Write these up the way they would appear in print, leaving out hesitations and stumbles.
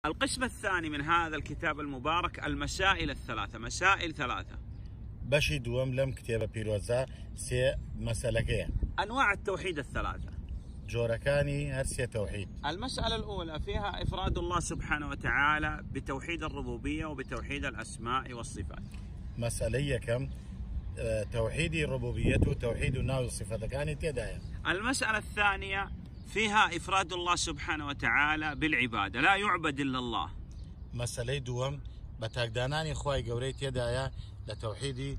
القسم الثاني من هذا الكتاب المبارك المسائل الثلاثة، مسائل ثلاثة. بشي دوم لم كتاب بيروزا سي مسألة أنواع التوحيد الثلاثة. جوركاني هرسي توحيد. المسألة الأولى فيها إفراد الله سبحانه وتعالى بتوحيد الربوبية وبتوحيد الأسماء والصفات. مسألة كم توحيد ربوبيته وتوحيد الناوي والصفات كانت تدايا. المسألة الثانية فيها إفراد الله سبحانه وتعالى بالعبادة، لا يعبد إلا الله. مسألة دوم بتاقداناني خواي قوريت يدايا لتوحيد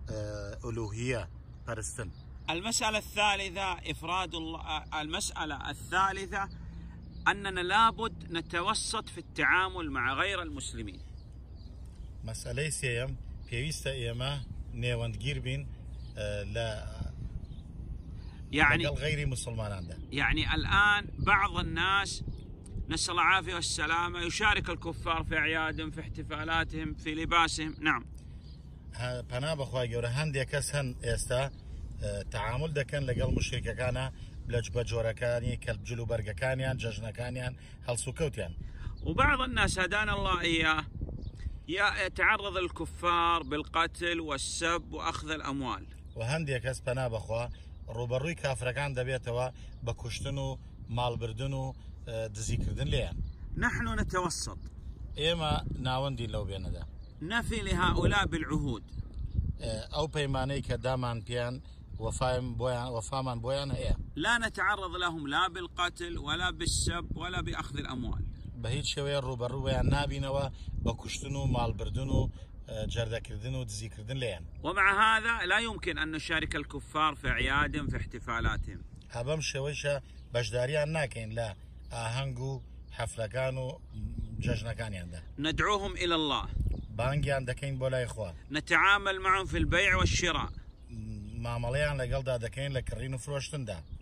ألوهية برستن. المسألة الثالثة إفراد الله. المسألة الثالثة أننا لابد نتوسط في التعامل مع غير المسلمين. مسألة سيم بيويستا إيما نيواندگير بين لا يعني غير مسلمان عنده. يعني الآن بعض الناس نسأل العافية والسلامة يشارك الكفار في أعيادهم، في احتفالاتهم، في لباسهم. نعم. پنا بخوای گەورە هەندێک کەس هەن ئێستا تعامل دەکەن لەگەڵ مشریکەکانە بە جۆرەکانی کەلبجل و بەرگەکانیان جەژنەکانیان هەڵسوکەوتیان. وبعض الناس هدانا الله إياه يتعرض الكفار بالقتل والسب وأخذ الأموال. وهەندێک کەس پنا بخوا ڕوبەڕووی کافرەکان دەبێتەوە بە کوشتن و ماڵبردن و دزیکردن لێیان. نحن نتوسط. ئێمە ناوەندی لەو بێنەدا. نفي لهؤلاء بالعهود. أو بيماني كدامان بيان وفامان بويان هي. لا نتعرض لهم لا بالقتل ولا بالسب ولا بأخذ الأموال. بهيت شوية روبرويان نابينوا بكشتنو مال بردنو جردا كردنو دزي كردن ليان. ومع هذا لا يمكن أن نشارك الكفار في أعيادهم في احتفالاتهم. هبم شويشة بجداريان ناكين لا آهنگو حفلكانو ججنكاني عنده. ندعوهم إلى الله. بانجيان دكين بولا إخوة. نتعامل معهم في البيع والشراء. معامليان لقل دا دكين لكرين فروشتن دا.